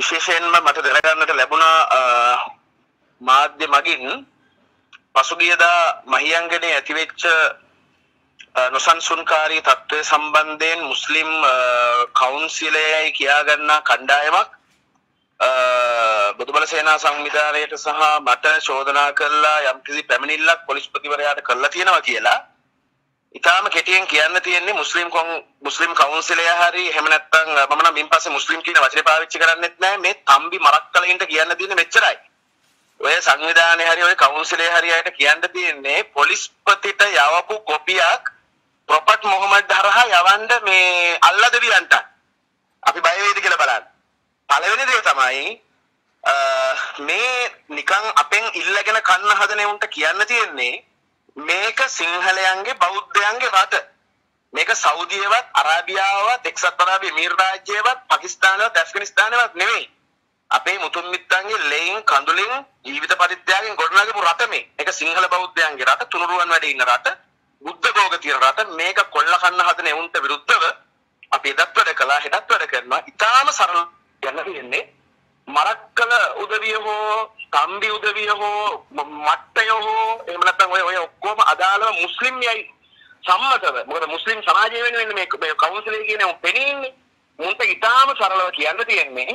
විශේෂයෙන්ම මට දැනගන්නට ලැබුණා මාධ්‍ය මගින් පසුගියදා මහියංගනේ ඇතිවෙච්ච නොසන්සුන්කාරී තත්ත්වය සම්බන්ධයෙන් මුස්ලිම් කවුන්සිලයයි කියා ගන්නා කණ්ඩායමක් බුදුබල සේනා සංවිධානයට සහ මට චෝදනා කළා යම්කිසි පැමිණිල්ලක් පොලිස්පතිවරයාට කළා තියෙනවා කියලා. ඊටාම කෙටියෙන් කියන්න තියෙන්නේ මුස්ලිම් කවුන්සිලය හරි එහෙම නැත්නම් මම නම් මින්පස්සේ මුස්ලිම් කියන වචනේ පාවිච්චි කරන්නේත් නැහැ. මේ තම්බි මරක්කලින්ට කියන්න තියෙන්නේ මෙච්චරයි. ඔය සංවිධානයේ හරි ඔය කවුන්සිලේ හරි අයට කියන්න තියෙන්නේ පොලිස්පතිට යවපු කොපියක් ප්‍රොපට් මොහමඩ් හරහා යවන්න මේ අල්ලදවියන්ට අපි බය වේද කියලා බලන්න. පළවෙනි දේ තමයි මේ නිකන් අපෙන් ඉල්ලගෙන කන්න හදන උන්ට කියන්න තියෙන්නේ මේක සිංහලයන්ගේ බෞද්ධයන්ගේ රට. මේක සෞදියවත් අරාබියාවවත් එක්සත් අරාබි එමිර් රාජ්‍යයවත් පාකිස්තානවත් ඇෆ්ගනිස්තානවත් නෙමෙයි. අපේ මුතුන් මිත්තන්ගේ ලෙයින් කඳුලින් ජීවිත පරිත්‍යාගයෙන් ගොඩනගපු රට මේ. ඒක සිංහල බෞද්ධයන්ගේ රට, තුනුරුවන් වැඩ ඉන්න රට, බුද්ධ භෝග තියෙන රට. මේක කොල්ල කන්න හදන උන්ට විරුද්ධව අපි එදත් වැඩ කළා, හෙටත් වැඩ කරනවා. ඊටාම සරල යන්න තියෙන්නේ මරක්කල උදවිය හෝ තම්බි උදවිය හෝ මට්ටය හෝ එහෙම නැත්නම් ඔය ඔක්කොම අදාළව මුස්ලිම්යයි සම්මතව. මොකද මුස්ලිම් සමාජය වෙනුවෙන් මේ කවුන්සිලේ කියන උන් පෙනීන්නේ. උන්ට ඊටාම සරලව කියන්න තියෙන්නේ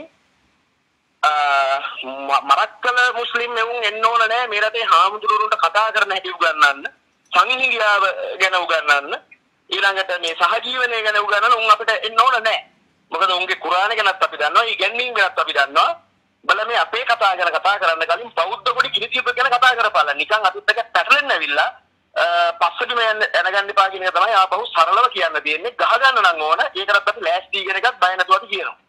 මරක්කල මුස්ලිම් එවුන් එන්න ඕන නෑ මේ රටේ හාමුදුරුවන්ට කතා කරන්න හැටි උගන්වන්න, සංහිඳියාව ගැන උගන්වන්න, ඊළඟට මේ සහජීවනය ගැන උගන්වන්න උන් අපිට එන්න ඕන නෑ. මොකද උන්ගේ කුරාන ගැනත් අපි දන්නවා, ඉගැන්වීම් ගැනත් අපි දන්නවා. බල මේ අපේ කතා ගැන කතා කරන්න කලින් බෞද්ධ පොඩි කිරිතියප ගැන කතා කරපාලා. නිකන් අපිත් එක පැටලෙන්න ඇවිල්ලා පස්සටම යනගන්න එපා කියන එක තමයි ආපහු සරලව කියන්න තියෙන්නේ. ගහ ගන්න නම් ඕන. ඒකටත් අපි ලෑස්ති කියන එකත් බය නැතුව අපි කියනවා.